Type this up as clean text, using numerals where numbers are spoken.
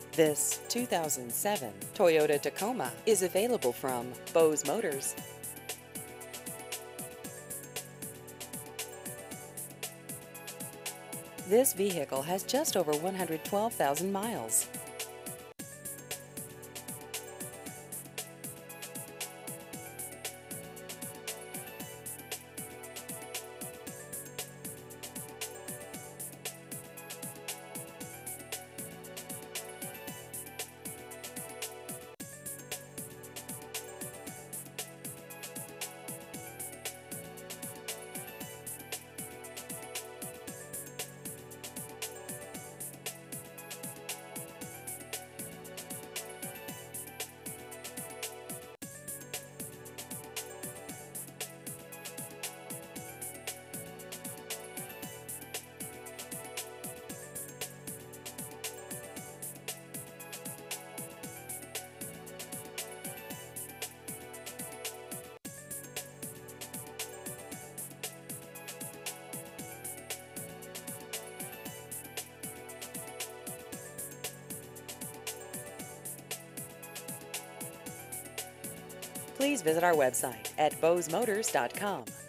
This 2007 Toyota Tacoma is available from Bose Motors. This vehicle has just over 112,000 miles. Please visit our website at bosemotors.com.